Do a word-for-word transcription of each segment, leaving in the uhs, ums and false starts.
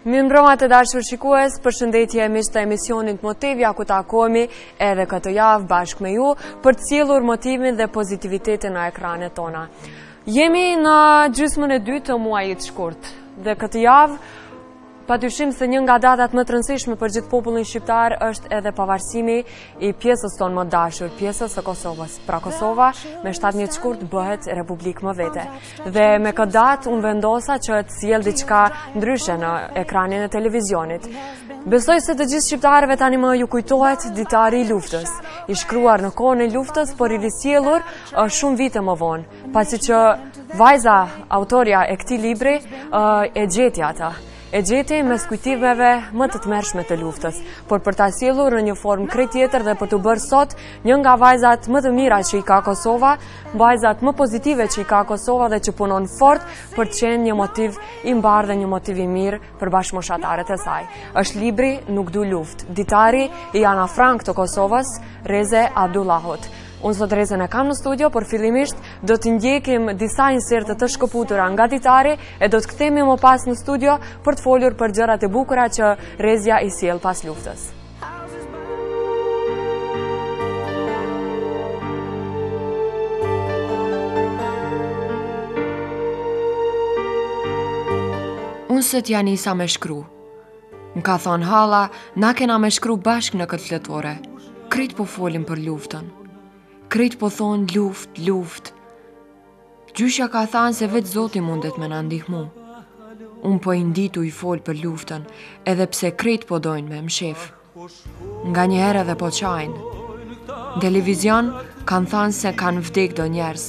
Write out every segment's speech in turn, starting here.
Mirëmbrëma të dashur shikues, përshëndetje miq të emisionit Motivja, ku takohemi edhe këtë javë bashkë me ju për të sjellur motivin dhe pozitivitetin në ekranet tona. Jemi në gjysmën e dytë të muajit shkurt dhe këtë javë padyshim se një nga datat më të rëndësishme për gjithë popullin shqiptar është edhe pavarësimi i pjesës tonë më dashur, pjesës së Kosovës. Pra Kosova me shtatëdhjetë shkurt bëhet republikë më vete. Dhe me këtë datë unë vendosa që të sjell diçka ndryshe në ekranin e televizionit. Besoj se të gjithë shqiptarëve tani më ju kujtohet ditari i luftës, i shkruar në kohën e luftës, por i risjellur shumë vite më vonë, pasi që vajza autorja e këtij libri e gjeti ata. E gjeti mes kujtimeve më të tmerrshme të luftës, por për ta sjellur në një formë krejt tjetër dhe për të bërë sot një nga vajzat më të mira që i ka Kosova, vajzat më pozitive që i ka Kosova dhe që punon fort për të qenë një motiv i mbarë dhe një motiv i mirë për bashkëmoshatarët e saj. Është libri Nuk du luftë, ditari i Ana Frank të Kosovës, Reze Abdullahut. Unë sot Rezen e kam në studio, por fillimisht do të ndjekim disa inserte të shkëputura nga ditari e do të kthehemi më pas në studio për të folur për gjërat e bukura që Rezja i sjell pas luftës. Unë sot ja nisa me shkru. Më ka thonë hala, na kena me shkru bashkë në këtë fletore. Krejt po folim për luftën. Krejt po thonë luft, luft. Gjysha ka thanë se vetë Zoti mundet me na ndihmu. Unë po i nditu i fol për luftën, edhe pse krejt po dojnë me më shef. Nga një herë edhe po qajnë. Në televizion kanë thanë se kanë vdek do njerës.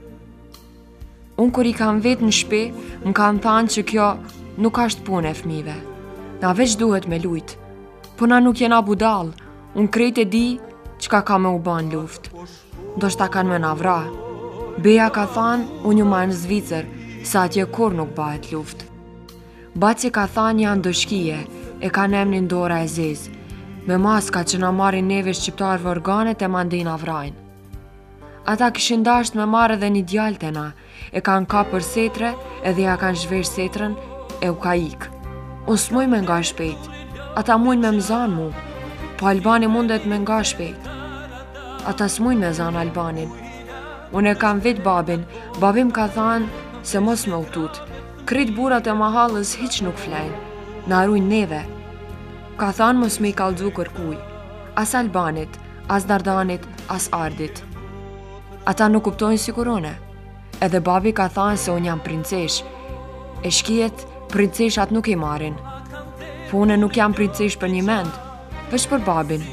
Unë kur i kanë vetë në shpi, më kanë thanë që kjo nuk ashtë punë e fmive. Na veç duhet me lujt. Po na nuk jena budal, unë krejt e di qka ka me u ban luft. Do shta kanë me navra. Beja ka thanë, unë ju marë në Zvicër, sa atje kur nuk bahet luft. Baci ka thanë janë dëshkije, e kanë emnin dora e zezë, me maska që na marrin neve shqiptarëve organet e mandej navrajnë. Ata kishin dasht me marrë edhe një djalë të na, e kanë ka për setre, edhe ja kanë zhvesh setrën, e u ka ikë. Unë s'muj me nga shpejt, ata mujnë me më zanë mu, po Albani mundet me nga shpejt. Ata s'mujnë me zanë Albanin. Unë e kam vetë babin, babim ka thanë se mos me utut. Krejt burat e mahallës hiq nuk flejnë, në arujnë neve. Ka thanë mos me i kalzu kërkuj, as Albanit, as Dardanit, as Ardit. Ata nuk kuptojnë si kurone. Edhe babi ka thanë se unë jam princesh. E shkijet, princeshat nuk i marin. Po une nuk jam princesh për një mend, veç për babin.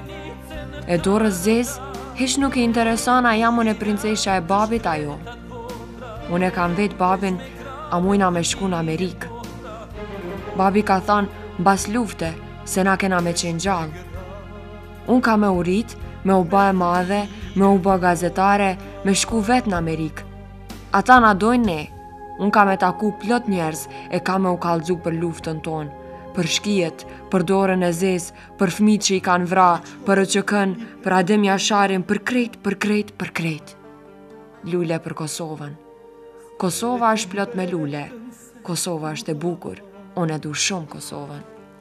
E dorës zez, hish nuk i interesana jam unë e princesha e babit ajo. Unë e kam vetë babin, a mujna me shku në Amerikë. Babi ka thanë, bas lufte, se na kena me qenë gjallë. Unë ka me urit, me u ba e madhe, me u ba gazetare, me shku vetë në Amerikë. Ata na dojnë ne, unë ka me taku plot njerëz e ka me u kalzu për luftën tonë. Për shkijet, për dorën e zez, për fmit që i kanë vra, për ëqëkën, për Adem Jasharin, për krejt, për krejt, për krejt. Lule për Kosovën. Kosova është plot me lule. Kosova është e bukur. Unë e du shumë Kosovën.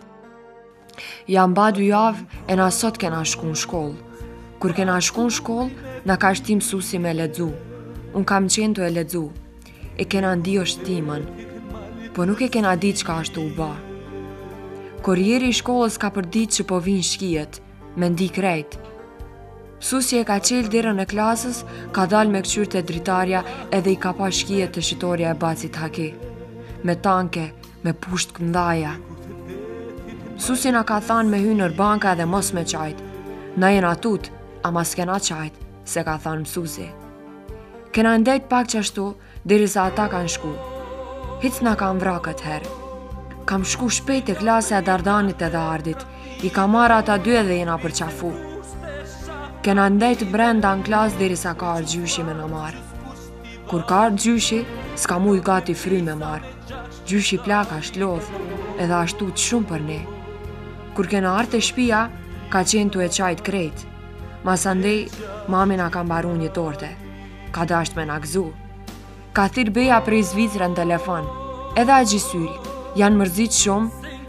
Jam ba dy javë e na sot kena shku në shkollë. Kur kena shku në shkollë, na ka shtim mësuesi me ledzu. Unë kam qenë të e ledzu. E kena ndio shtimën. Po nuk e kena di qka është u ba. Korrieri i shkollës ka përdit që po vinë shkijet, me ndi krejt. Mësuesi e ka qelë derën e klasës, ka dal me këqyr të dritarja edhe i ka pa shkijet të shitorja e Bacit Haki. Me tanke, me pusht këndaja. Mësuesi na ka thanë me hynë nër banka edhe mos me qajt. Na jena tut, ama s'kena qajt, se ka thanë mësuesi. Kena ndejt pak qashtu, derisa ata kanë shku. Hic na kanë vra këtë herë. Kam shku shpejt e klase e Dardanit edhe Ardit, i ka marrë ata dy edhe jena për qafu. Kena ndejt brenda në klas derisa ka arë gjyshi me në marë. Kur ka arë gjyshi, s'ka muj gati fry me marë. Gjyshi plaka është lodh, edhe ashtu të shumë për ne. Kur kena arë të shpia, ka qenë të e qajt krejt. Masandej, mami na ka mbaru një torte. Ka dasht me na gzu. Ka thirë beja prej Zvicrën në telefon, edhe a gjisyri. Janë mërzit shumë,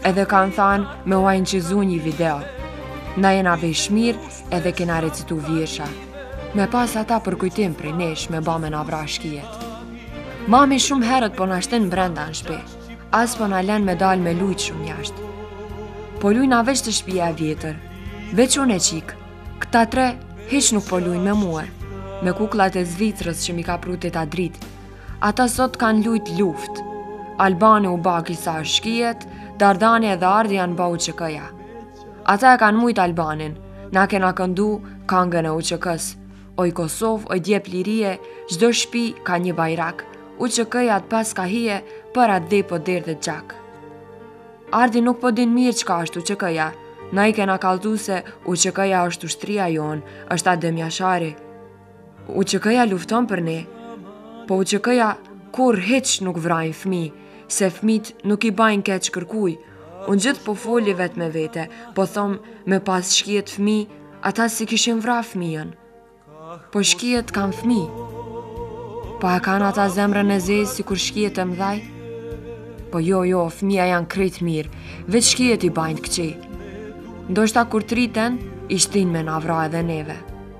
edhe kanë thanë me u incizu një video. Na jena vesh mirë edhe kena recitu vjesha. Me pas ata për kujtim prej nesh me ba me na vra shkijet. Mami shumë herët po na shten brenda në shpi. As po na len me dal me lujt shumë jashtë. Po lujna veç të shpia vjetër. Veç unë e qik. Këta tre hiq nuk po lujnë me muë. Me kuklat e Zvicrës që mi ka prutit a drit. Ata sot kanë lujt luft. Albani u ba kisa shkijet, Dardani edhe Ardi janë ba U Q K-ja. Ata e kanë mujt Albanin, na kena këndu kangën e U Q K-s. Oj Kosovë, oj djep lirie, gjdo shpi ka një bajrak. U Q K-ja të pas ka hije, për atë dhe po derë dhe gjak. Ardi nuk po din mirë qka është U Q K-ja. Na i kena kaltu se U Q K-ja është ushtria jonë, është Adem Jashari. U Q K-ja lufton për ne, po U Q K-ja kur heq nuk vrajnë fmi, se fmit nuk i bajnë keq kërkuj. Unë gjithë po foli vet me vete, po thom me pas shkijet fmi, ata si kishin vra fmijën. Po shkijet kanë fmi. Po a kanë ata zemrën e zezë si kur shkijet e mdhaj? Po jo, jo, fmija janë krejt mirë, veç shkijet i bajnë këqi. Ndoshta kur triten, ishtin me na vra edhe neve.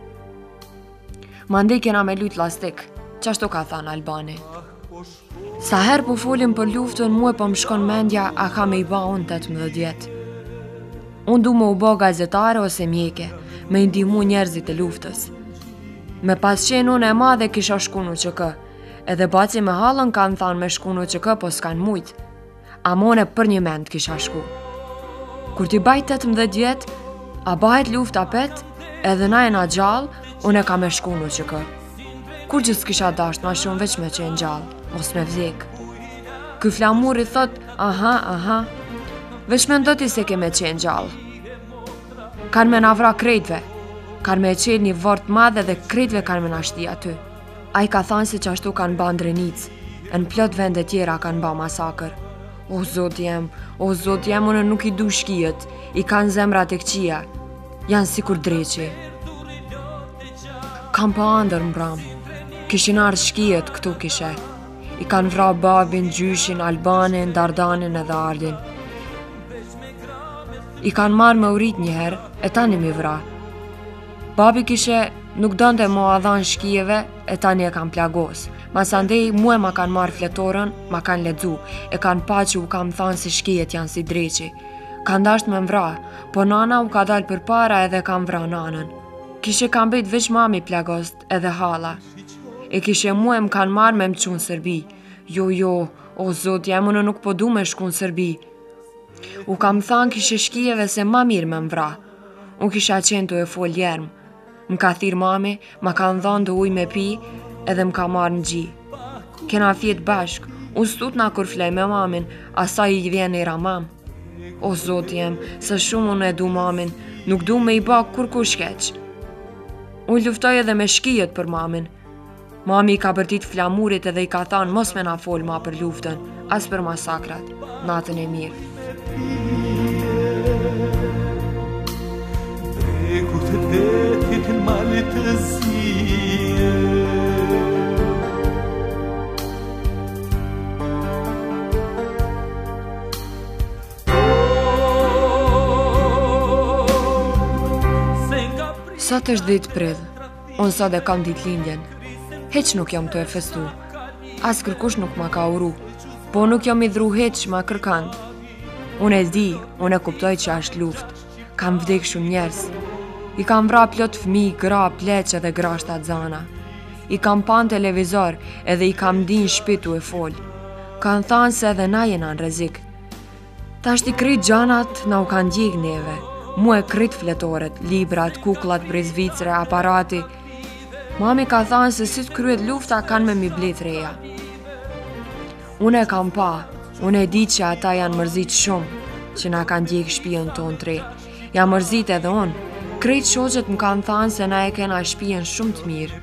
Mandej kena me lujt lastik, qashtu ka than Albani. Sa her po folim për luftën, mu e po më shkon mendja a ka me i ba unë tetëmbëdhjetë vjetë. Unë du me u ba gazetare ose mjeke, me i ndihmu njerëzit e luftës. Me pas qenë unë e madhe kisha shku në U Q K, edhe baci me halën kanë thanë me shku në U Q K po s'kanë mujt. A mone për një mend kisha shku. Kur ti bajt tetëmbëdhjetë vjetë, a bahet luft apet, edhe na e na gjallë, unë e ka me shku në U Q K. Kur që s'kisha dasht ma shumë veç me qenë gjallë, mos me vdek. Ky flamuri thot, aha, aha, veç me ndoti se ke me qenë gjallë. Kanë me na vra krejtve, kanë me qenë një vort madhe dhe krejtve kanë me na shti aty. A i ka thanë se qashtu kanë ba ndrenicë, në plot vende tjera kanë ba masakër. O zot jem, o zot jem, unë nuk i du shkijet, i kanë zemrat e këqia, janë si kur dreqi. Kam pa andër mbram, kishin ardhë shkijet këtu kishe. I kanë vra babin, gjyshin, Albanin, Dardanin edhe Ardin. I kanë marrë me urit njëherë, e tani mi vra. Babi kishe nuk donte mo adhan shkijeve, e tani e kanë plagos. Masandej mu e ma kanë marrë fletorën, ma kanë ledzu, e kanë pa që u kam thanë se shkijet janë si dreqi. Kanë dasht me mvra, po nana u ka dalë për para edhe kanë vra nanën. Kishe kam bejt veç mami plagost edhe hala. E kishe mu e më kanë marrë me më qunë Serbi. Jo, jo, o zot, jam unë nuk po du me shku në Serbi. U kam thanë kishe shkijeve se ma mirë me më vra. Unë kisha qenë të e fol jermë. Më ka thirë mami, ma kanë dhonë të uj me pi, edhe më ka marrë në gji. Kena fjetë bashk, unë stut na kur flej me mamin, asa i vjen i ramam. O zot jem, se shumë unë e du mamin, nuk du me i bak kur ku shkeq. Unë luftoj edhe me shkijet për mamin. Mami i ka bërtit flamurit edhe i ka thanë mos me na fol ma për luftën, as për masakrat, natën e mirë. Sot është ditë pridh, unë sot e kam ditë lindjen. Heq nuk jam të e festu, as kërkush nuk ma ka uru, po nuk jam i dhru heq ma kërkand. Unë e di, unë e kuptoj që ashtë luft, kam vdek shumë njerës. I kam vra plot fmi, gra, pleqe dhe grashta zana. I kam pan televizor edhe i kam din shpitu e fol. Kanë thanë se edhe na jena në rezik. Ta shti kryt gjanat na u kanë gjik neve, mu e kryt fletoret, librat, kuklat, brezvicre, aparati. Mami ka thanë se si të kryet lufta kanë me mi blet reja. Unë e kam pa, unë e di që ata janë mërzit shumë, që na kanë djek shpijen tonë tre. Ja mërzit edhe unë, krejt shoqet më kanë thanë se na e kena shpijen shumë të mirë.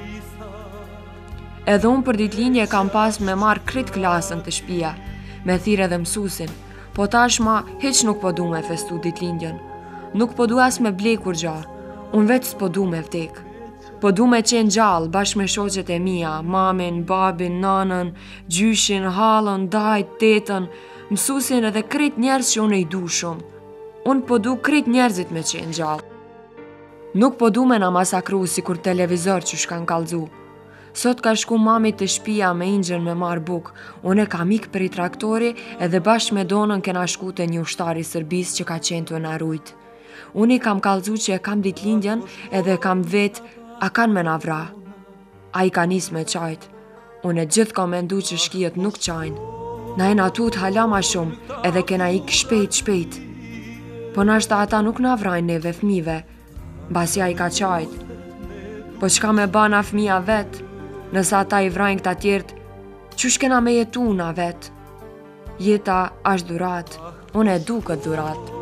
Edhe unë për ditlindje kam pas me marrë krejt klasën të shpija, me thirë edhe mësusin, po tashma heq nuk po du me festu ditlindjen. Nuk po du as me blej kur gja, unë veç s'po du me vdek. Po du me qenë gjallë bashkë me shoqet e mia, mamin, babin, nanën, gjyshin, halën, dajt, tetën, mësusin edhe krejt njerëz që unë i du shumë. Unë po du krejt njerëzit me qenë gjallë. Nuk po du me na masakru si kur televizor që shkan kallzu. Sot ka shku mami të shpia me ingjën me marë buk, unë e kam ik për i traktori edhe bashkë me donën kena shku të një ushtari Sërbis që ka qenë të na rujt. Unë i kam kallzu që e kam dit lindjen edhe kam vet, a kan me na vra. A i ka nis me qajt. Unë e gjithë ka mendu që shkijet nuk qajnë. Na e natut hala ma shumë edhe kena ik shpejt shpejt. Po nashta ata nuk na vrajnë neve fmive, basja i ka qajt. Po qka me bana fmija vetë? Nësa ata i vrajnë këta tjertë, qysh kena me jetu na vetë? Jeta ashtë dhurat, unë e du këtë dhurat.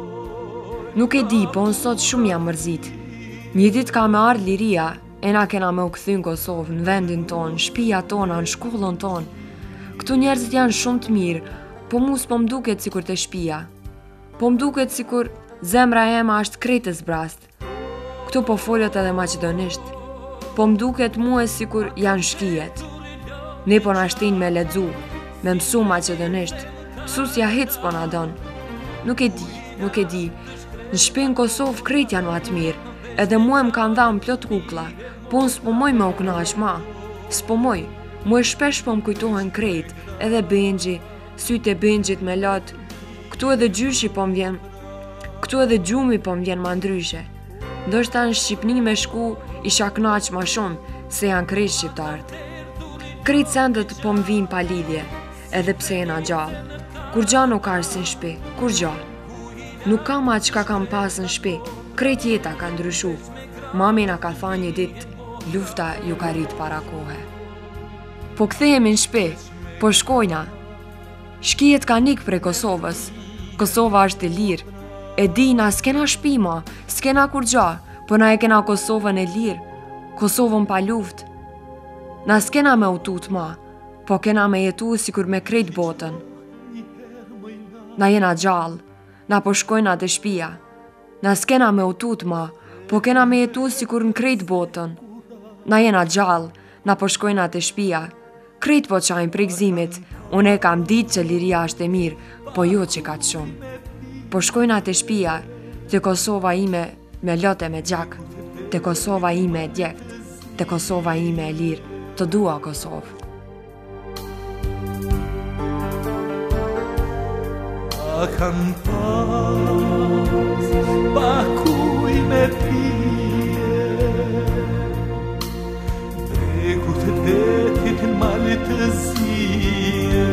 Nuk e di, po unë sot shumë jam mërzit. Një dit ka me ardh liria, e na kena me u këthy në Kosovë, në vendin tonë, shpia tona, në shkollën tonë. Këtu njerëzit janë shumë të mirë, po mu s'po m'duket sikur të shpia. Po m'duket sikur zemra ema është krejtës brast. Këtu po folët edhe maqedonisht. Po m'duket mu e sikur janë shkijet. Ne po na shtin me ledzu, me mësu maqedonisht. Mësusja hic po na don. Nuk e di, nuk e di. Në shpi në Kosovë krejt janë ma të mirë. Edhe mu e m'kan dham plot kukla, po unë s'po moj me u knash ma. S'po moj, mu e shpesh po m'kujtohen krejt, edhe Benxhi, sytë e Benxhit me lot. Këtu edhe gjyshi po m'vjen, këtu edhe gjumi po m'vjen ma ndryshe. Ndoshta në Shqipni me shku isha knaq ma shumë se janë krejt shqiptarët. Krejt sendet po m'vin pa lidhje, edhe pse jena gjallë. Kur gja nuk arsin shpi, kur gja. Nuk kam atë qka kam pas në shpi, krejt jeta ka ndryshu. Mami na ka tha një dit, lufta ju ka rrit para kohe. Po kthehemi në shpi, po shkojna. Shkijet ka nik prej Kosovës, Kosova është e lirë. E di, na s'kena shpi ma, s'kena kur gja, po na e kena Kosovën e lirë, Kosovën pa luft. Na s'kena me utut ma, po kena me jetu si kur me krejt botën. Na jena gjallë, na po shkojna të shpia. Na s'kena me utut ma, po kena me jetu si kur në krejt botën. Na jena gjallë, na po shkojna të shpia. Krejt po qajnë për gzimit, unë e kam dit që liria është e mirë, po jo që ka të shumë. Po shkojna të shpia, të Kosova ime me lote me gjak, të Kosova ime e djekt, të Kosova ime e lirë, të dua Kosovë. A kam pas, pa kuj me pije, Bregut të detit në malit të zije.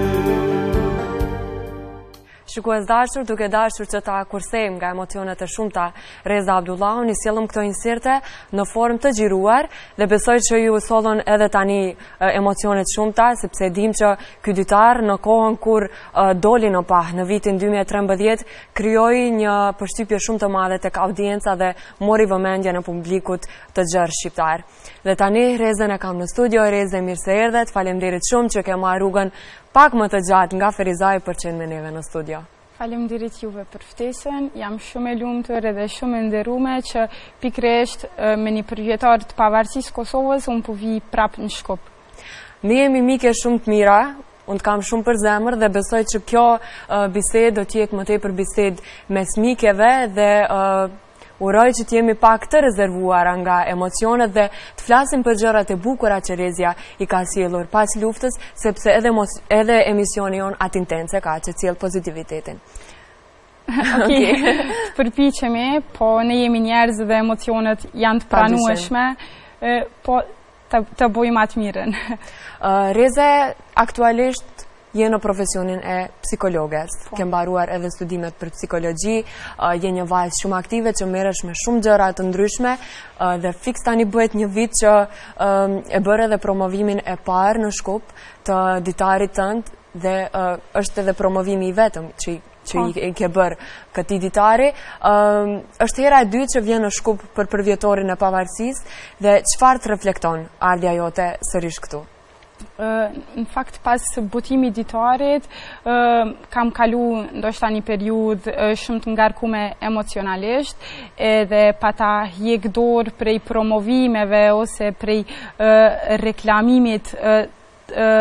Shikues dashur, duke dashur që ta kursejmë nga emocionet e shumta Reza Abdullahu, një sjellëm këto inserte në formë të gjiruar dhe besoj që ju sollën edhe tani emocionet shumta, sepse dim që ky ditar në kohën kur uh, doli në pah në vitin dy mijë e trembëdhjetë krijoi një përshtypje shumë të madhe tek audienca dhe mori vëmendje në publikut të gjerë shqiptar. Dhe tani Rezën e kam në studio. Reze, mirë se erdhet. Faleminderit shumë që ke marrë rrugën pak më të gjatë nga Ferizaj për qenë me neve në studio. Faleminderit juve për ftesën, jam shumë e lumtur edhe shumë e nderuar që pikërisht me një përvjetar të pavarësisë Kosovës unë po vi prap në Shkup. Ne jemi mike shumë të mira, unë të kam shumë për zemër dhe besoj që kjo uh, bisedë do t'jetë më tepër bisedë mes mikeve dhe uh, uroj që t'jemi pak të rezervuara nga emocionet dhe të flasim për gjërat e bukura që Rezja i ka sjellur pas luftës, sepse edhe, edhe emisioni jon atë intense ka që sjell pozitivitetin. Okej, okay. Përpiqemi, po ne jemi njerëz dhe emocionet janë të pranueshme, po të, të bojmë atë mirën. uh, Reze, aktualisht je në profesionin e psikologes, po. Ke mbaruar edhe studimet për psikologji, uh, je një vajzë shumë aktive që merresh me shumë gjëra të ndryshme uh, dhe fiks tani bëhet një vit që um, e bërë edhe promovimin e parë në Shkup të ditarit tënd dhe uh, është edhe promovimi i vetëm që, që oh. i ke bërë këtij ditari. Um, është hera e dytë që vjen në Shkup për përvjetorin e pavarësisë dhe çfarë të reflekton ardha jote sërish këtu? Uh, në fakt pas botimi ditarit uh, kam kalu ndoshta një periudhë uh, shumë të ngarkume emocionalisht edhe pata hjek dorë prej promovimeve ose prej uh, reklamimit uh, uh,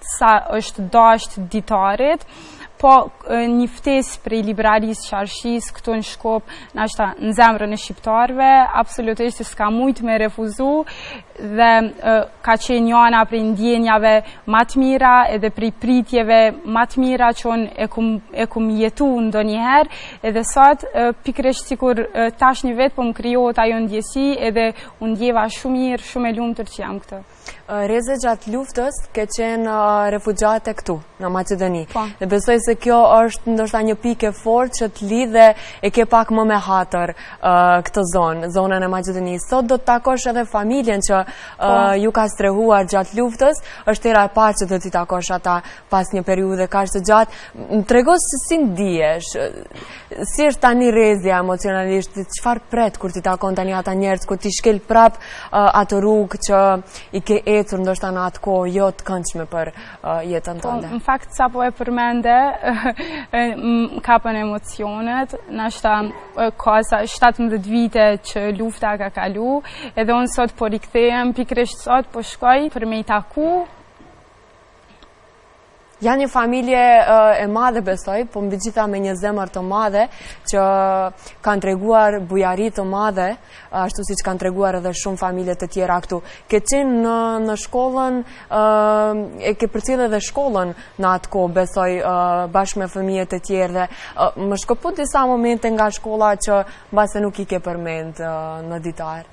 sa është dashur ditarit, po një ftesë prej librarisë Qarshis këtu në Shkup, nashta në zemrën e shqiptarëve, absolutisht s'ka mujt me refuzu dhe ka qenë njëna prej ndjenjave më të mira edhe prej pritjeve më të mira që unë e kum e kum jetu ndonjëherë, edhe sot pikërisht sikur tash një vetë po më krijohet ajo ndjesi edhe unë ndjeva shumë mirë, shumë e lumtur që jam këtu. Reze, gjatë luftës ke qenë uh, refugjate këtu, në Maqedoni. Po. Dhe besoj se kjo është ndoshta një pikë e fortë që të lidhe e ke pak më me hatër uh, këtë zonë, zonën e Maqedonisë. Sot do të takosh edhe familjen që uh, ju ka strehuar gjatë luftës, është era e parë që do t'i takosh ata pas një periudhe kaq të gjatë. Më trego se si ndihesh, si është tani Rezja emocionalisht, çfarë pret kur ti takon tani ata njerëz, kur ti shkel prap uh, atë rrugë që i ke ecur ndoshta në atë kohë jo të këndshme për uh, jetën tënde. Po, në fakt sa po e përmende, më kapën emocionet, nashta ka sa shtatëmbëdhjetë vite që lufta ka kalu, edhe unë sot po rikthehem, pikërisht sot po shkoj për me i taku. Janë një familje uh, e madhe besoj, po mbi gjitha me një zemër të madhe që kanë treguar bujari të madhe, ashtu si që kanë treguar edhe shumë familje të tjera këtu. Ke qenë në, në shkollën, uh, e ke përcjellë edhe shkollën në atë kohë, besoj, uh, bashkë me fëmijët të tjerë dhe uh, më shkëput disa momente nga shkolla që mbase nuk i ke përmend uh, në ditar.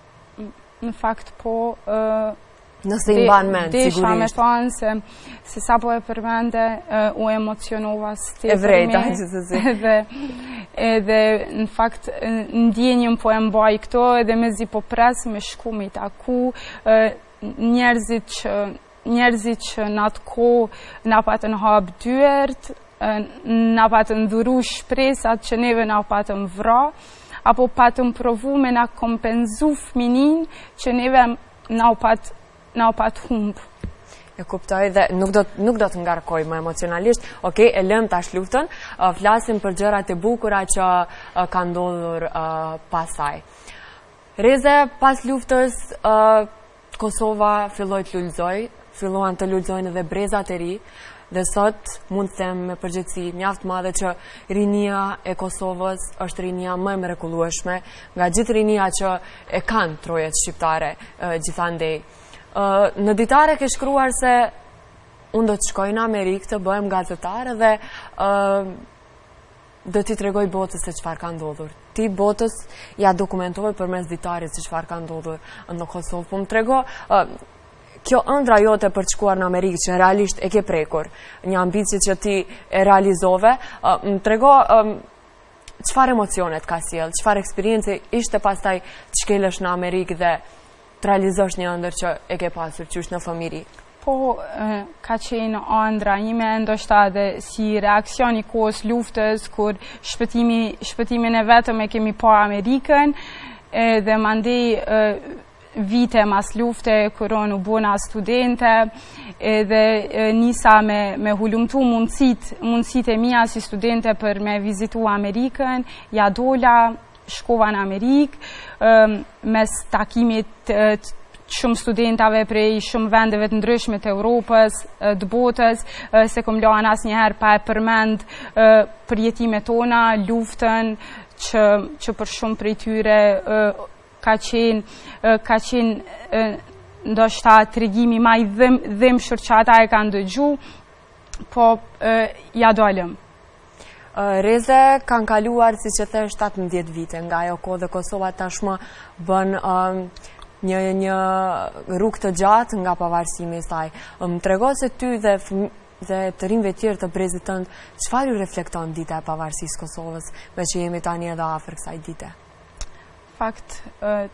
Në fakt po... Uh... Nëse i mban mend, sigurisht. Desha me thonë se, se sa po e përmende, uh, u emocionova së e vrejta, gjithsesi. Edhe, edhe në fakt ndjenjëm po e mbaj këto, edhe me zi po pres me shku me i taku, uh, njerëzit që, njerëzit që në atë ko na patën hapë dyert, uh, na patën dhuru shpresat që neve na patën vra, apo patën provu me na kompenzu fminin që neve na patë na pat humb. E kuptoj dhe nuk do, nuk do të ngarkoj më emocionalisht. Okej, e lëm tash luftën, uh, flasim për gjërat e bukura që uh, ka ndodhur uh, pasaj. Reze, pas luftës, uh, Kosova filloi të lullzoj, filluan të lullzojnë edhe brezat e ri, dhe sot mund të them me përgjithësi mjaft madhe që rinia e Kosovës është rinia më e mrekullueshme nga gjithë rinia që e kanë trojet shqiptare uh, gjithandej. Uh, në ditare ke shkruar se unë do të shkoj në Amerikë të bëhem gazetare dhe uh, do t'i tregoj botës se çfarë ka ndodhur. Ti botës ja dokumentoj përmes ditarit se çfarë ka ndodhur në Kosovë. Po më trego uh, kjo ëndra jote për të shkuar në Amerikë që realisht e ke prekur, një ambicie që ti e realizove, uh, më trego um, çfarë emocionet ka sjell, çfarë eksperiencë ishte pastaj të shkelesh në Amerikë dhe të realizosh një ëndër që e ke pasur qysh në fëmiri? Po, e, ka qenë ëndra ime, ndoshta dhe si reakcion i kohës luftës, kur shpëtimi, shpëtimin e vetëm e kemi pa Amerikën, e, dhe mandej e, vite mas lufte, kur unë u bona studente, edhe e, nisa me, me hulumtu mundësit, mundësit e mia si studente për me vizitu Amerikën, ja dola, shkova në Amerikë, um, mes takimit uh, shumë studentave prej shumë vendeve të ndryshme të Europës, uh, të botës, uh, se kom lanë asë njëherë pa e përmend uh, përjetimet tona, luftën, që, që për shumë prej tyre uh, ka qenë, uh, ka qenë uh, ndoshta tregimi ma i dhim, dhim shërqata e kanë dëgju, po uh, ja dolëm. Reze, kanë kaluar, si që the, shtatëmbëdhjetë vite nga ajo kohë dhe Kosova tashmë bën um, një, një rrugë të gjatë nga pavarësimi i saj. Më trego se ty dhe, dhe të rinjve tjerë të brezit tënd, çfarë ju reflekton dita e pavarësisë Kosovës, me që jemi tani edhe afër kësaj dite? Fakt, uh,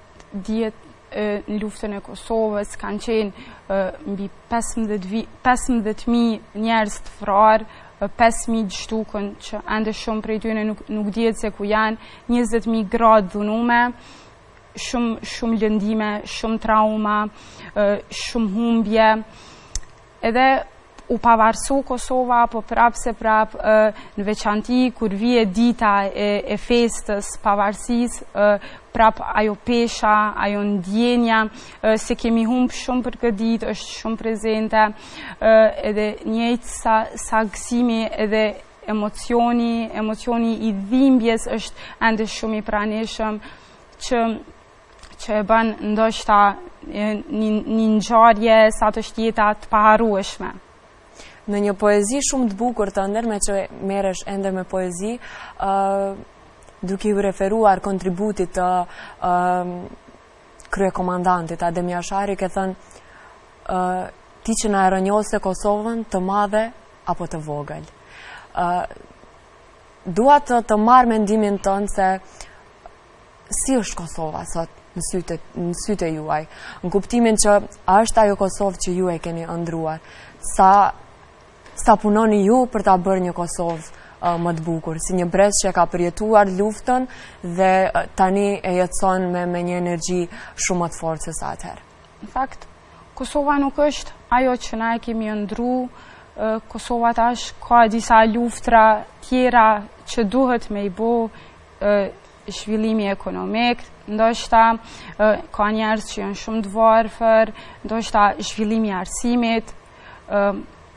djetë në luftën e Kosovës kanë qenë uh, mbi pesëmbëdhjetë mijë njerëz të vrarë, pesë mijë shtukën që ende shumë prej tyre nuk, nuk dihet se ku janë, njëzet mijë gradë dhunume, shumë, shumë lëndime, shumë trauma, shumë humbje. Edhe u pavarësu Kosova, po prap se prap në veçanti kur vije dita e, e festës pavarësisë, prap ajo pesha, ajo ndjenja, se kemi humbë shumë për këtë ditë, është shumë prezente, edhe njëjtë sa, sa gëzimi edhe emocioni, emocioni i dhimbjes është ende shumë i pranishëm, që, që e bën ndoshta një, një ngjarje sa të jeta të paharrueshme. Në një poezi shumë të bukur të ndër, me që merresh ende me poezi, uh, duke ju referuar kontributit të uh, kryekomandantit Adem Jashari, ke thënë uh, ti që na e rënjose Kosovën të madhe apo të vogël. Uh, dua të, të marrë mendimin tënë se si është Kosova sot në syte, në syte juaj, në kuptimin që a është ajo Kosovë që ju e keni ëndruar, sa, sa punoni ju për ta bërë një Kosovë uh, më të bukur, si një brez që ka përjetuar luftën dhe uh, tani e jetëson me, me një energji shumë më të fortë se sa atëherë. Në fakt, Kosova nuk është ajo që na e kemi ëndru. uh, Kosova tash ka disa luftra tjera që duhet me i bo, uh, zhvillimi ekonomik, ndoshta uh, ka njerëz që janë shumë të varfër, ndoshta zhvillimi i arsimit, uh,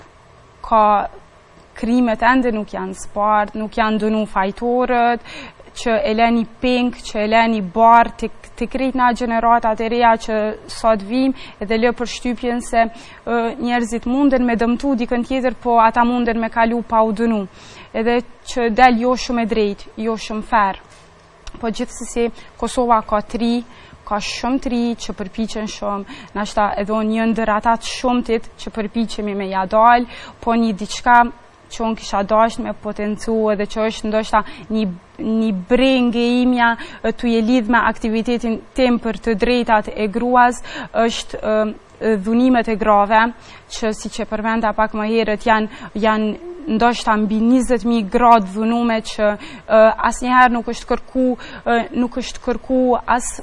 ka krimet ende nuk janë spart, nuk janë dënu fajtorët, që e leni peng, që e leni barë të, të krejt nga gjeneratat e reja që sot vim, edhe lë për shtypjen se uh, njerëzit munden me dëmtu dikën tjetër, po ata munden me kalu pa u dënu. Edhe që del jo shumë e drejt, jo shumë fair. Po gjithsesi, Kosova ka tri, ka shumë tri që përpiqen shumë, nashta edhe një ndër ata të shumtit që përpiqemi me ja dal, po një diçka që unë kisha dasht me potencu edhe që është ndoshta një, një brengë imja të je lidh me aktivitetin tim për të drejtat e gruas, është uh, dhunimet e grave, që si që përmenda pak më herët janë, janë ndoshta mbi njëzet mijë gradë dhunume që uh, asnjëherë nuk është kërku, uh, nuk është kërku as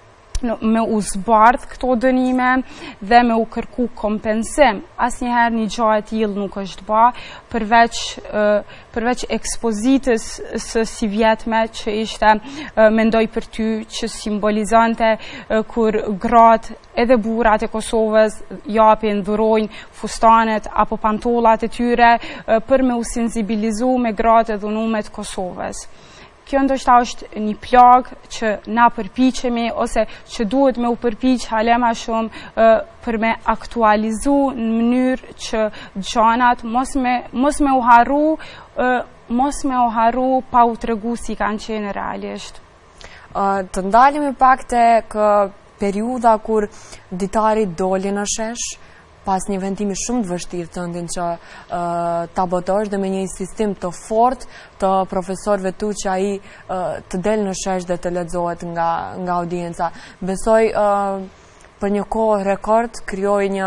me u zbardh këto dënime dhe me u kërku kompensim. Asnjëherë një gjë e tillë nuk është bë, përveç uh, përveç ekspozitës së si vjetme që ishte uh, mendoj për ty, që simbolizante uh, kur gratë edhe burrat e Kosovës japin, dhurojnë fustanet apo pantollat e tyre uh, për me u sensibilizu me gratë e dhunume të Kosovës. Kjo ndoshta është një plagë që na përpiqemi ose që duhet me u përpiq hala më shumë uh, për me aktualizu në mënyrë që gjanat mos me, mos me u harru, uh, mos me u harru pa u tregu si kanë qenë realisht. Uh, të ndalemi pak tek periudha kur ditarit doli në shesh, pas një vendimi shumë të vështirë të ndin që uh, ta botosh dhe me një insistim të fort të profesorëve tu që ai uh, të del në shesh dhe të lexohet nga, nga audienca. Besoj uh, për një kohë rekord krijoi një,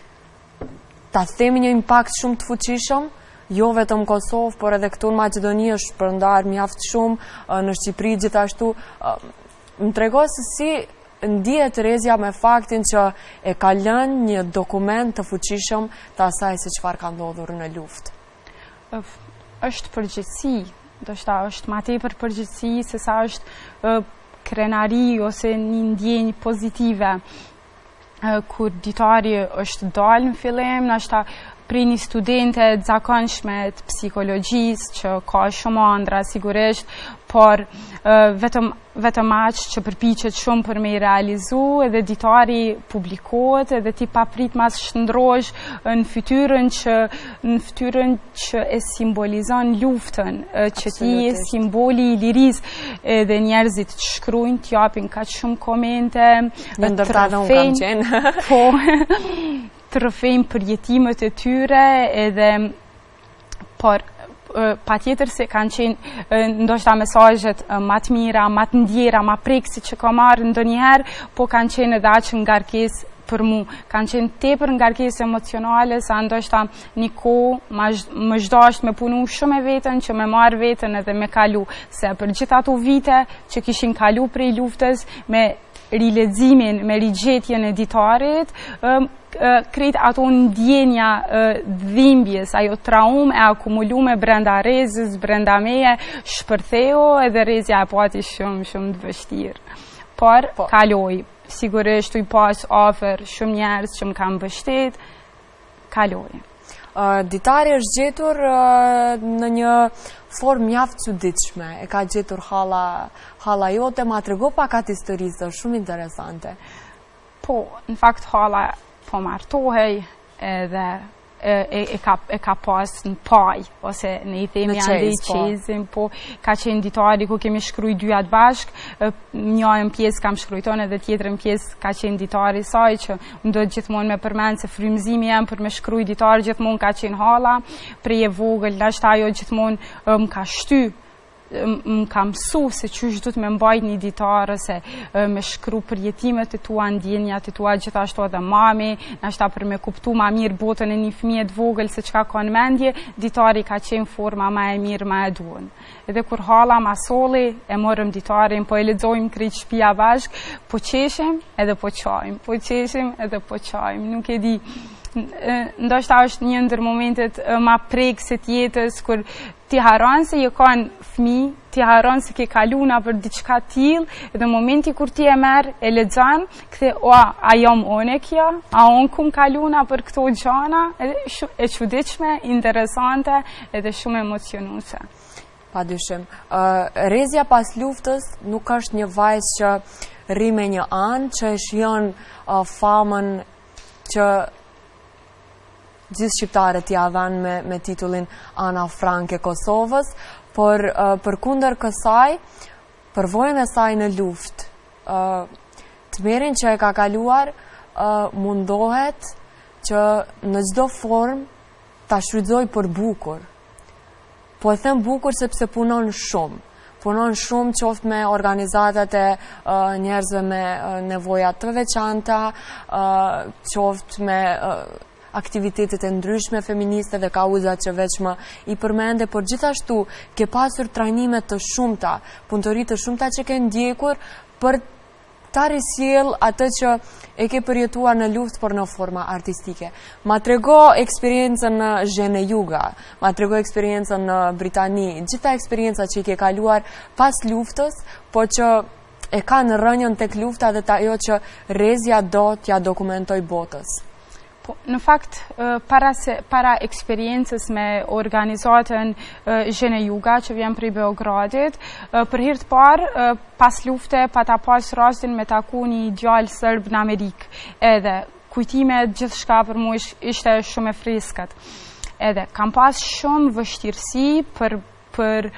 ta themi, një impakt shumë të fuqishëm, jo vetëm Kosovë, por edhe këtu në Maqedoni është përndar mjaft shumë, uh, në Shqipëri gjithashtu. Uh, më tregoj se si ndihet Terezia me faktin që e ka lënë një dokument të fuqishëm të asaj se çfarë ka ndodhur në luftë. Është përgjegjësi, ndoshta është më tepër përgjegjësi se sa është uh, krenari ose një ndjenjë pozitive. Uh, kur ditari është dalë në fillim, ndoshta për një studente të zakonshme të psikologjisë që ka shumë ëndra sigurisht, por uh, vetëm vetëm aq që përpiqet shumë për me i realizu, edhe ditari publikohet edhe ti paprit mas shndrohesh në fytyrën që në fytyrën që e simbolizon luftën, uh, që ti je simboli i lirisë, edhe njerëzit të shkruajnë, të japin kaq shumë komente, në ndërta dhe unë kam qenë. Po, të rrëfejnë për jetimet e tyre, edhe por pa tjetër se kanë qenë ndoshta mesazhet më të mira, më të ndjera, më preksi që ka marrë ndonjëherë, po kanë qenë edhe aq ngarkesë për mu. Kanë qenë tepër ngarkesë emocionale, sa ndoshta një kohë më zhdasht me punu shumë e veten, që me marrë veten edhe me kalu. Se për gjithë ato vite që kishin kalu prej luftës, me rileximin, me rigjetjen e ditarit, krejt ato ndjenja dhimbjes, ajo traumë e akumulume brenda Rezës, brenda meje, shpërtheu edhe Rezja e pati shumë, shumë të vështirë. Por, po. kaloi. Sigurisht u i pas afer shumë njerëz që më kam mbështet, kaloi. Uh, ditari është gjetur uh, në një formë mjaft çuditshme. E ka gjetur halla, halla jote, ma trego pak atë historisë, është shumë interesante. Po, në fakt halla po martohej edhe e, e, e, ka, e ka pas në paj, ose në i themi ande i qezim, po ka qenë ditari ku kemi shkruj dyat bashk, njën pjesë kam shkrujton edhe tjetërën pjesë ka qenë ditari saj, që më do gjithmonë me përmenë se frymëzimi jem për me shkruj ditari gjithmonë ka qenë hala, prej e vogël, lashtë ajo gjithmonë më ka shty, më ka mësu se qysh du të me mbajt një ditar, ose me shkru për jetimet e tua, ndjenjat e tua, gjithashtu edhe mami, nashta për me kuptu ma mirë botën e një fëmijë të vogël se qka ka në mendje, ditari ka qenë forma ma e mirë, ma e duan. Edhe kur hala ma soli, e morëm ditarin, po e lexojmë krejt shtëpia bashk, po qeshim edhe po qajmë, po qeshim edhe po qajmë, nuk e di. Ndoshta është një ndër momentet ma prekse t'jetës, kur ti haron se je kanë fëmijë, ti haron se ke kaluna për diçka tillë, edhe momenti kur ti e merr e lexon, kthe, o, a jam one kjo? A on kum kaluna për këto gjana? Edhe e çuditshme, interesante, edhe shumë emocionuese. Padyshim. Uh, Rezja pas luftës nuk është një vajzë që rri me një anë, që e shijon uh, famën që gjithë shqiptarët ja dhanë me, me titullin Ana Frank e Kosovës, por uh, për kundër kësaj, përvojën e saj në luftë, uh, të merin që e ka kaluar, uh, mundohet që në çdo formë ta shfrytëzoj për bukur. Po e them bukur sepse punon shumë. Punon shumë qoftë me organizatat e uh, njerëzve me uh, nevoja të veçanta, uh, qoftë me uh, aktivitetet e ndryshme feministe dhe kauzat që veç më i përmende, por gjithashtu ke pasur trajnime të shumta, punëtori të shumta që ke ndjekur për ta risjell atë që e ke përjetuar në luftë, por në forma artistike. Ma trego eksperiencën në Zhene Juga, ma trego eksperiencën në Britani, gjitha eksperienca që i ke kaluar pas luftës, por që e ka në rënjën tek lufta dhe ta jo që Rezja do t'ja dokumentoj botës. Po, në fakt, para, se, para eksperiencës me organizatën Zhene Juga, që vjen prej Beogradit, për hir të parë, pas lufte, pata pas rastin me taku një djalë sërb në Amerikë. Edhe, kujtimet gjithë shka për mu ishte shumë e freskët. Edhe, kam pas shumë vështirësi për, për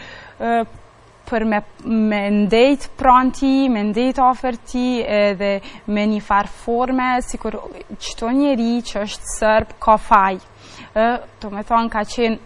për me, me ndejt pranë ti, me ndejt afer ti, edhe me një farë forme, si kur qëto njeri që është sërb ka faj. Të me thonë, ka qenë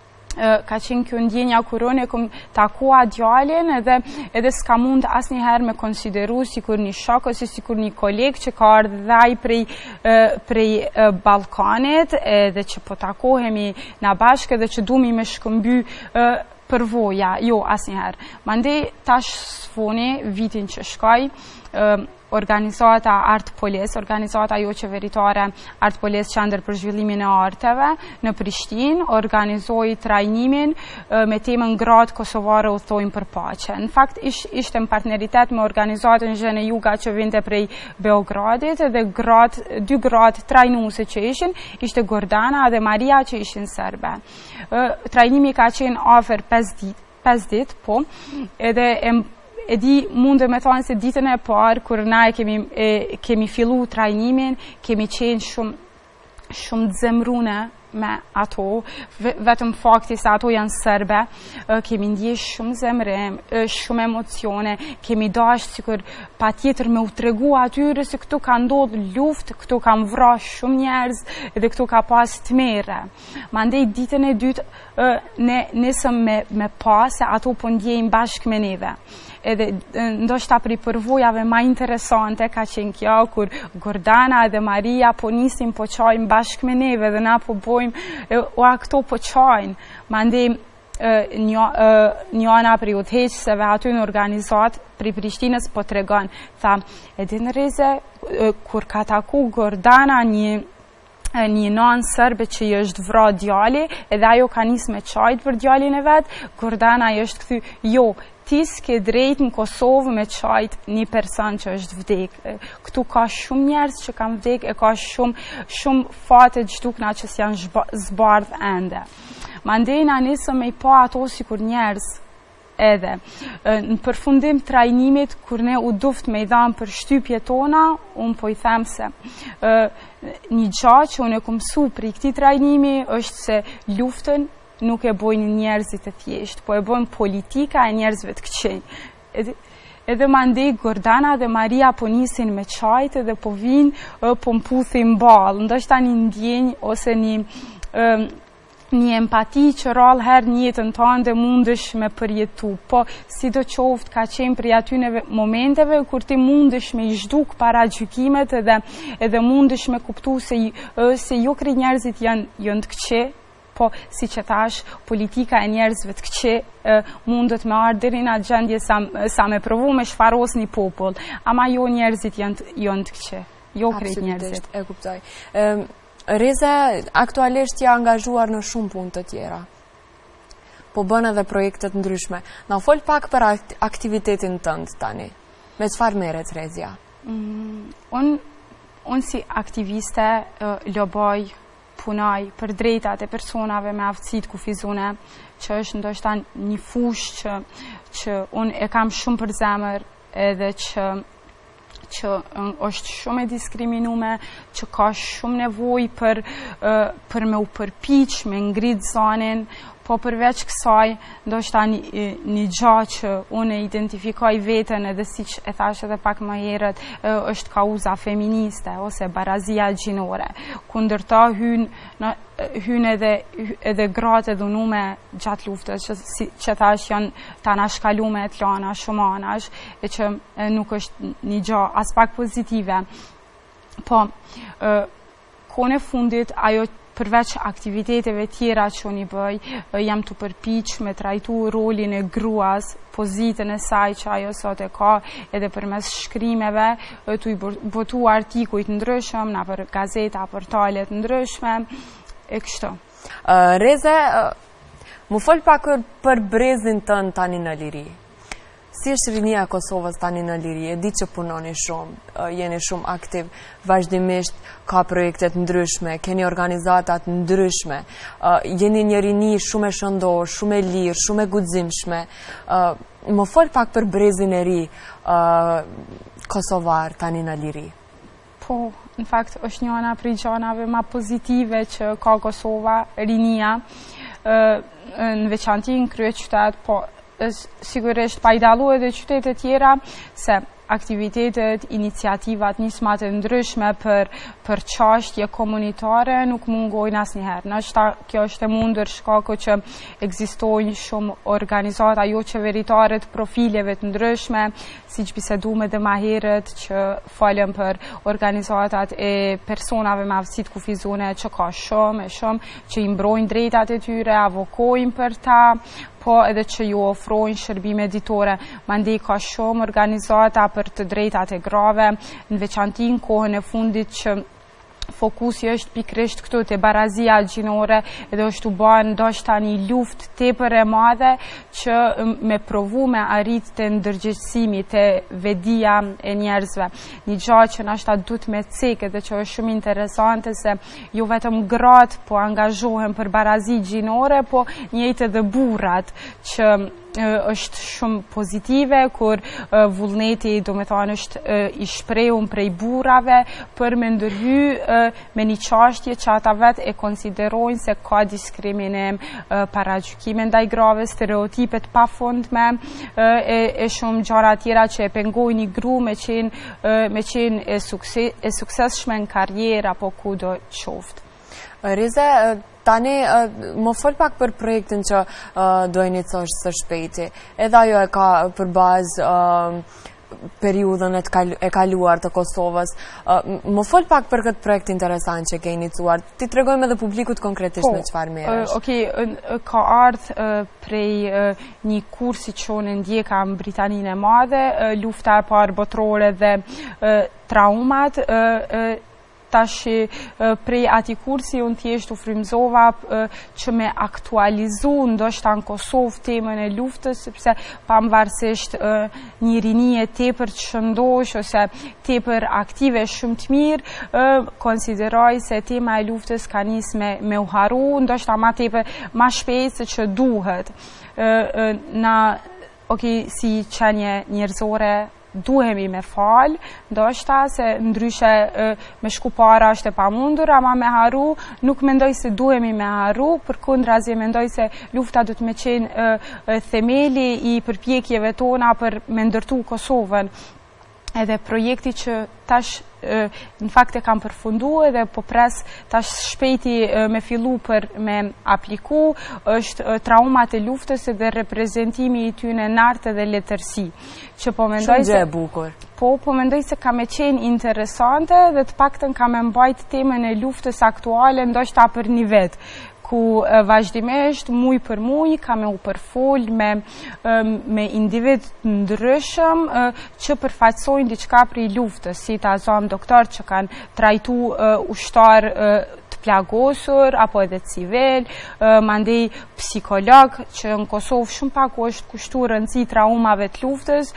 ka qenë kjo ndjenja kur unë e kom takua djalin edhe, edhe s'ka mund asnjëherë me konsideru si kur një shok ose si kur një koleg që ka ardhë dhaj prej, prej Balkanit edhe që po takohemi në bashkë edhe që dumi me shkëmby përvoja, jo asnjëherë. Mandej tash sfoni vitin që shkoj, organizata Art Polis, organizata jo qeveritare Art Polis Qendër për zhvillimin e arteve në Prishtinë, organizoi trajnimin me temën Gratë Kosovare udhtojnë për paqe. Në fakt ish, ishte në partneritet me organizatën Zhene Juga që vinte prej Beogradit dhe grat, dy gratë trajnuese që ishin, ishte Gordana dhe Maria që ishin serbe. Trajnimi ka qenë afër pesë ditë, po, edhe e E di mundë me thonë se ditën e parë, kur na e kemi, e, kemi fillu trajnimin, kemi qenë shumë, shumë zemrune me ato, vetëm fakti se ato janë serbe, kemi ndjesh shumë zemrim, shumë emocione, kemi dashtë sikur pa tjetër me u tregu atyre se këtu ka ndodhë luft, këtu ka vra shumë njerëz edhe këtu ka pas të mere. Mandej ditën e dytë, ne nesëm me, me pas se ato po ndjejnë bashkë me neve. Edhe ndoshta pri përvojave ma interesante ka qenë kjo, kur Gordana dhe Maria po nisim po qajnë bashkë me neve dhe na po bojmë, o a këto po qajnë. Mandej një, një ana pri udhëheqësve aty në organizat pri Prishtinës po tregon, tha, e din Reze, kur ka taku Gordana një një nanë sërbe që i është vra djali, edhe ajo ka nis me qajt për djalin e vetë, Gordana i është këthy, jo, ti s'ke drejt në Kosovë me qajt një person që është vdek. Këtu ka shumë njerëz që kanë vdek, e ka shumë, shumë fate gjtukna që s'janë zbardh ende. Mandej na nisëm me i pa ato si kur njerëz edhe. Në përfundim trajnimit, kur ne u duft me i dhamë për shtypje tona, unë po i them se një gjatë që unë e ku mësu për i këti trajnimi është se luftën nuk e bojnë njerëzit e thjesht, po e bojnë politika e njerëzve të këqej. Edhe, edhe mandej Gordana dhe Maria po nisin me qajt edhe po vinë, po mputhin balë, ndoshta një ndjenjë ose një një empati që rrallë herë një jetën tonë dhe mundesh me përjetu. Po, si do qoftë ka qenë për atyre momenteve kur ti mundesh me i zhduk para gjykimet edhe, edhe mundesh me kuptu se, se jo kri njerëzit janë, janë të këqe, po, si që thash, politika e njerëzve të këqe mundet me ardhë deri në atë gjendje sa, sa me provu me shfaros një popull, ama jo njerëzit janë, janë të këqe, jo kri njerëzit. E kuptoj. Um, Reze, aktualisht ja angazhuar në shumë punë të tjera, po bën edhe projektet ndryshme. Na fol pak për aktivitetin tënd tani. Me çfarë merret Rezja? Mm, unë un si aktiviste uh, loboj, punoj për drejtat e personave me aftësitë kufizune, që është ndoshta një fushë që, që unë e kam shumë për zemër edhe që që është shumë e diskriminume, që ka shumë nevoj për, uh, për me u përpiq, me ngrit zanin, po përveç kësaj, ndoshta një, një gjatë që unë e identifikoj veten edhe si që e thash edhe pak më herët, uh, është kauza feministe ose barazia gjinore, kundërta hynë hyn edhe, edhe gratë e dhunume gjatë luftës, që, si, që thash janë të anashkalume e t'lana shumë anash, e që e, nuk është një gja as pak pozitive. Po, e, kone fundit, ajo përveç aktiviteteve tjera që unë i bëj, jam të përpiq me trajtu rolin e gruas, pozitën e saj që ajo sot e ka, edhe për mes shkrimeve, të i botu artikujt ndryshëm, na për gazeta, portalet ndryshme, e kështu. Uh, Reze, uh, mu fol pak për brezin tënë tani në liri. Si është rinia e Kosovës tani në liri? E di që punoni shumë, uh, jeni shumë aktiv, vazhdimisht ka projektet ndryshme, keni organizatat ndryshme, uh, jeni një rini shumë e shëndor, shumë e lirë, shumë e guximshme. Uh, mu fol pak për brezin e ri uh, kosovar tani në liri. Po, në fakt, është një ana prej gjanave ma pozitive që ka Kosova, rinia, në veçanti në krye qytet, po sigurisht pa i dalu edhe qytetet tjera, se aktivitetet, iniciativat, nismat e ndryshme për, për qashtje komunitare nuk mungojnë asnjëherë. Nështë kjo është e mundër shkako që ekzistojnë shumë organizata jo qeveritare të profileve të ndryshme, si që bisedume dhe ma herët që falem për organizatat e personave me aftësitë kufizune që ka shumë e shumë, që i mbrojnë drejtat e tyre, avokojnë për ta, po edhe që ju ofrojnë shërbime editore. Mandej ka shumë organizata për të drejtat e grave, në veçanti në kohën e fundit që fokusi është pikrisht këtu te barazia gjinore, edhe është u bën ndoshta një luftë tepër e madhe që me provu me arrit të ndërgjegjësimi të vedia e njerëzve. Një gjatë që ndoshta duhet me cek edhe që është shumë interesante se jo vetëm gratë po angazhohen për barazi gjinore, po njëjtë edhe burrat që është shumë pozitive, kur uh, vullneti do me thonë është uh, i shprehun prej burrave për me ndërhy uh, me një çështje që ata vetë e konsiderojnë se ka diskriminim, uh, paragjykime ndaj grave, stereotipet pafundme, uh, e, e shumë gjëra tjera që e pengojnë një gru me qenë uh, me qenë e, sukses, e suksesshme në karrierë apo kudo qoftë. Reze, tani, më fol pak për projektin që dojnë i thosh së shpejti. Edhe ajo e ka për bazë periudhën e kaluar të Kosovës. Më fol pak për këtë projekt interesant që ke inicuar. Ti tregojmë edhe publikut konkretisht me çfarë merresh. Okej, ka ardhë prej një kursi që unë ndjeka në Britaninë e Madhe, lufta e parë botërore dhe traumat, tash prej ati kursi unë thjesht u frymëzova që me aktualizu ndoshta në Kosovë temën e luftës, sepse pavarësisht një rinie tepër të shëndosh ose tepër aktive shumë të mirë, konsideroj se tema e luftës ka nis me, me u haru, ndoshta ma tepër ma shpejt se që duhet. Na, okay, si qenje njerëzore duhemi me falë, ndoshta se ndryshe me shku para është e pamundur, ama me haru, nuk mendoj se duhemi me haru, përkundrazi mendoj se lufta do të me qenë themeli i përpjekjeve tona për me ndërtu Kosovën. Edhe projekti që tash në fakt e kam përfundu edhe po pres tash shpejti me fillu për me apliku, është traumat e luftës edhe reprezentimi i tyne në art dhe letërsi. Që po mendoj Shumë se, gjë e bukur. Po, po mendoj se ka me qenë interesante dhe të paktën ka me mbajt temën e luftës aktuale ndoshta për një vetë, ku vazhdimisht muj për muj ka me u përfol me, me individ ndryshëm që përfaqësojnë diçka prej luftës, si ta zonë doktor që kanë trajtu ushtar të plagosur, apo edhe civil, mandej psikolog që në Kosovë shumë pak u është kushtu rëndësi traumave të luftës,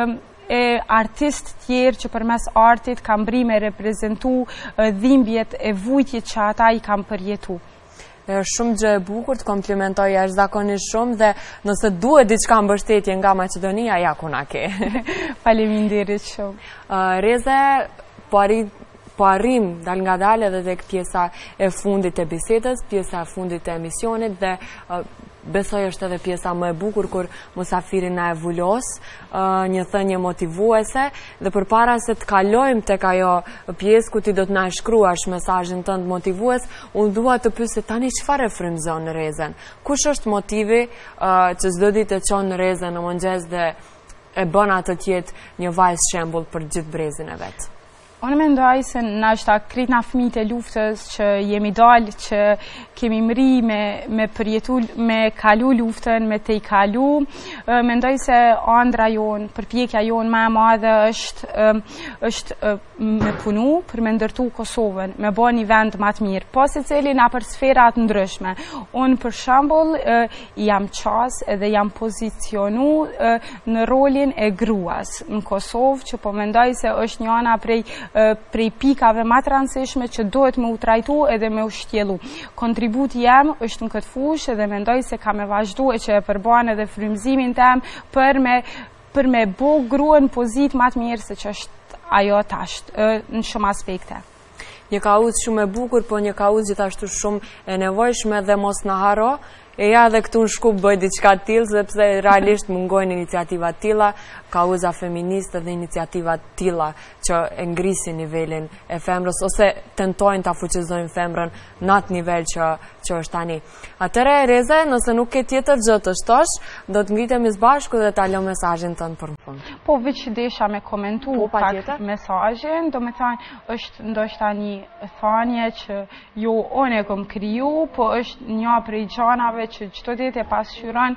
e artist tjerë që përmes artit kanë bri me reprezentu dhimbjet e vujtjet që ata i kanë përjetu. Është shumë gjë e bukur, të komplimentoj jashtëzakonisht shumë dhe nëse duhet diçka mbështetje nga Maqedonia, ja ku na ke. Faleminderit shumë. Uh, Reze, po arrim po arrim dal nga dal edhe tek pjesa e fundit e bisedës, pjesa e fundit e emisionit dhe uh, besoj është edhe pjesa më e bukur kur musafiri na e vulos, uh, një thënie motivuese dhe përpara se të kalojmë tek ajo pjesë ku ti do të na shkruash mesazhin tënd motivues, unë dua të pyes se tani çfarë e frymëzon Rezen? Kush është motivi uh, që çdo ditë të çon Rezen në mëngjes dhe e bën atë të jetë një vajzë shembull për gjithë brezin e vet? Unë mendoj se nashta krejt na fëmijët e luftës që jemi dalë, që kemi mri me, me përjetu, me kalu luftën, me te i kalu, mendoj se andra jonë, përpjekja jonë më e madhe është, është me punu për me ndërtu Kosovën, me bo një vend më të mirë, po se cili na për sferat ndryshme. Unë për shembull jam qas edhe jam pozicionu në rolin e gruas në Kosovë, që po mendoj se është një ana prej prej pikave ma të rëndësishme që duhet me u trajtu edhe me u shtjelu. Kontributi jem është në këtë fushë edhe mendoj se ka me vazhdu e që e përban edhe frymëzimin tem për me, për me bo gruën pozit ma të mirë se që është ajo tasht në shumë aspekte. Një kauz shumë e bukur, po një kauz gjithashtu shumë e nevojshme dhe mos na haro. E ja dhe këtu në Shkup bëj diçka të tillë, sepse realisht mungojnë iniciativa të tilla, kauza feministe dhe iniciativa të tilla që e ngrisin nivelin e femrës ose tentojnë ta fuqizojnë femrën në atë nivel që që është tani. Atëre Reze, nëse nuk ke tjetër gjë të shtosh, do të ngritemi së bashku dhe ta lëm mesazhin tënd për në fund. Po veç desha me komentu po, pak mesazhin, do me thënë është ndoshta një thënie që jo unë e kam kriju, po është një prej gjanave që çdo ditë e pasqyron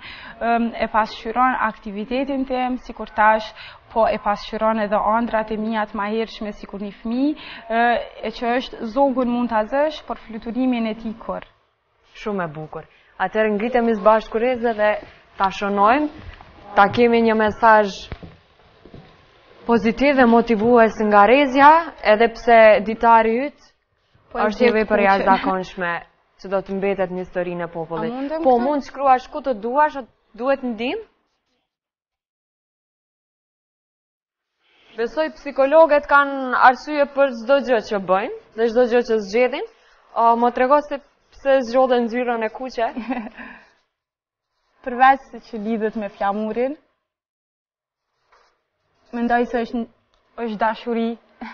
e pasqyron aktivitetin tim, sikur tash po e pasqyron edhe ëndrat e mia të mahershme sikur një fëmijë, e që është zogun mund ta zësh për fluturimin e tij kur. Shumë e bukur. Atëherë ngritemi së bashku Reze dhe ta shënojmë, ta kemi një mesazh pozitiv dhe motivues nga Rezja, edhe pse ditari yt po është një vepër jashtëzakonshme që do të mbetet në historinë e popullit. Po mund shkruash ku të duash, duhet ndihmë? Besoj psikologët kanë arsye për çdo gjë që bëjnë dhe çdo gjë që zgjedhin. Uh, më trego se pse zgjodhen ngjyrën e kuqe? Përveç se që lidhet me flamurin, mendoj se është është dashuri.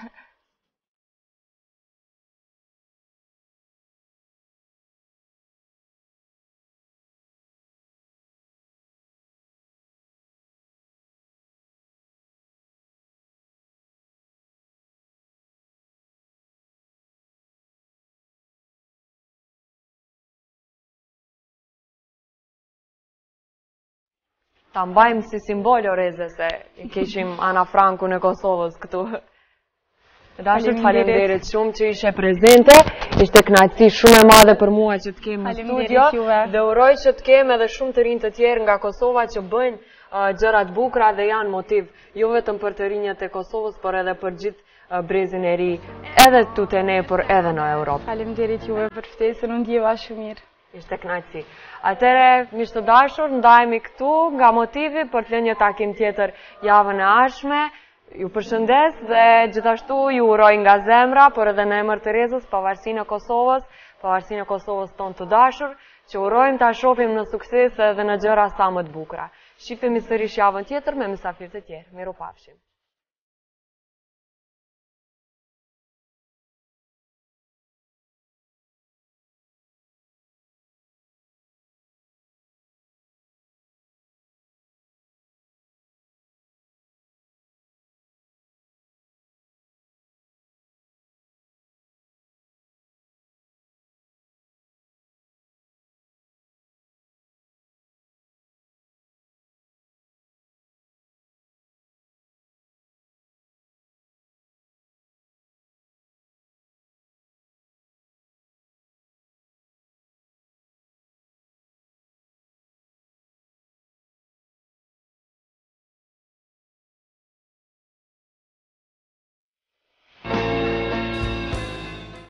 Ta mbajmë si simbol o Reze se keshim Ana Franku në Kosovës këtu. Dashur, faleminderit shumë që ishe prezente. Ishte kënaqësi shumë e madhe për mua që të kem në studio dhe uroj që të kem edhe shumë të rinj të tjerë nga Kosova që bëjnë uh, gjërat bukura dhe janë motiv jo vetëm për të rinjët e Kosovës, por edhe për gjithë uh, brezin e ri, edhe tu te ne, por edhe në Europë. Faleminderit juve për ftesën, unë ndjeva shumë mirë. Ishte kënaqësi. Atëre, miq të dashur, ndajemi këtu nga motivi për të lënë një takim tjetër javën e ardhshme. Ju përshëndes dhe gjithashtu ju uroj nga zemra, por edhe në emër të Terezës, pavarësinë e Kosovës, pavarësinë e Kosovës tonë të dashur, që urojmë ta shohim në sukses edhe në gjëra sa më të bukura. Shihemi sërish javën tjetër me mysafirë të tjerë. Mirupafshim.